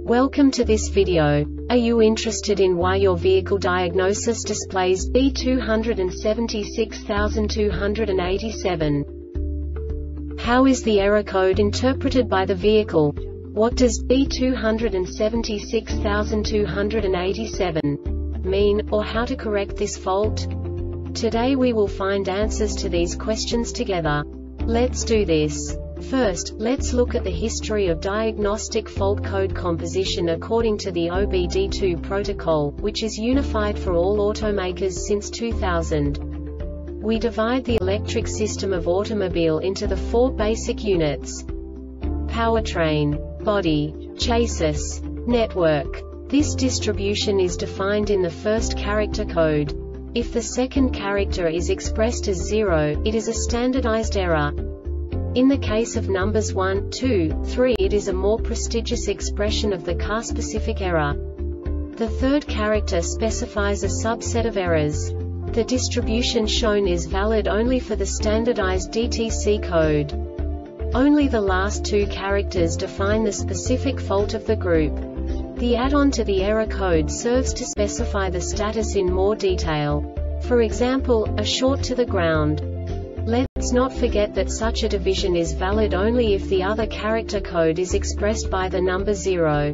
Welcome to this video. Are you interested in why your vehicle diagnosis displays B276287? How is the error code interpreted by the vehicle? What does B276287 mean, or how to correct this fault? Today we will find answers to these questions together. Let's do this. First, let's look at the history of diagnostic fault code composition according to the OBD2 protocol, which is unified for all automakers since 2000. We divide the electric system of automobile into the four basic units: powertrain, body, chassis, network. This distribution is defined in the first character code. If the second character is expressed as 0, it is a standardized error. In the case of numbers 1, 2, 3, it is a more prestigious expression of the car-specific error. The third character specifies a subset of errors. The distribution shown is valid only for the standardized DTC code. Only the last two characters define the specific fault of the group. The add-on to the error code serves to specify the status in more detail. For example, a short to the ground. Let's not forget that such a division is valid only if the other character code is expressed by the number 0.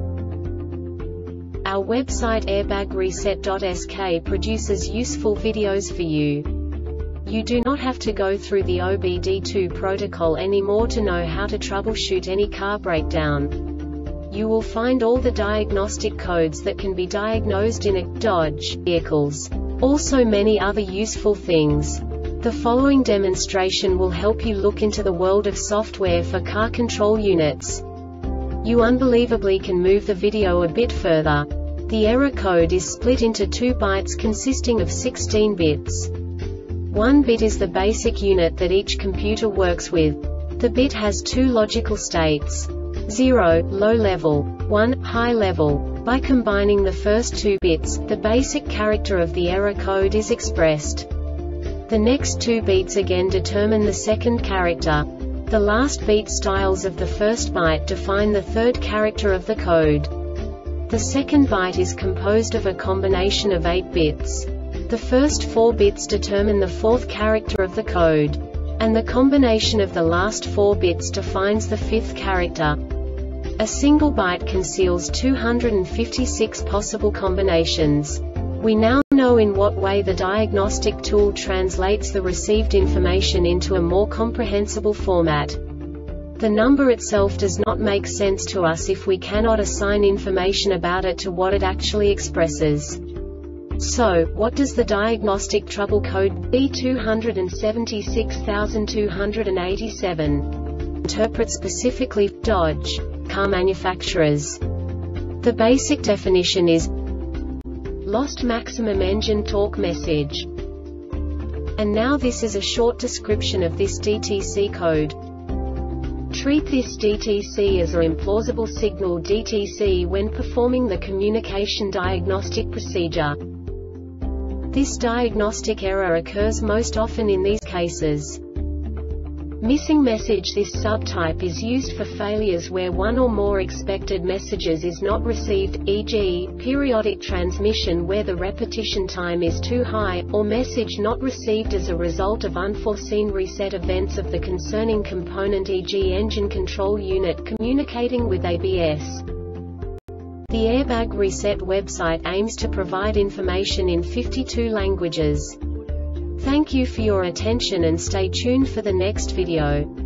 Our website airbagreset.sk produces useful videos for you. You do not have to go through the OBD2 protocol anymore to know how to troubleshoot any car breakdown. You will find all the diagnostic codes that can be diagnosed in a Dodge vehicles. Also many other useful things. The following demonstration will help you look into the world of software for car control units. You unbelievably can move the video a bit further. The error code is split into 2 bytes consisting of 16 bits. 1 bit is the basic unit that each computer works with. The bit has 2 logical states: 0, low level, 1, high level. By combining the first 2 bits, the basic character of the error code is expressed. The next 2 beats again determine the second character. The last beat styles of the first byte define the third character of the code. The second byte is composed of a combination of 8 bits. The first 4 bits determine the fourth character of the code. And the combination of the last 4 bits defines the fifth character. A single byte conceals 256 possible combinations. We now know in what way the diagnostic tool translates the received information into a more comprehensible format. The number itself does not make sense to us if we cannot assign information about it to what it actually expresses. So, what does the diagnostic trouble code B276287 interpret specifically for Dodge car manufacturers? The basic definition is lost maximum engine torque message. And now this is a short description of this DTC code. Treat this DTC as an implausible signal DTC when performing the communication diagnostic procedure. This diagnostic error occurs most often in these cases: missing message. This subtype is used for failures where one or more expected messages is not received, e.g., periodic transmission where the repetition time is too high, or message not received as a result of unforeseen reset events of the concerning component, e.g. engine control unit communicating with ABS. The Airbag Reset website aims to provide information in 52 languages. Thank you for your attention and stay tuned for the next video.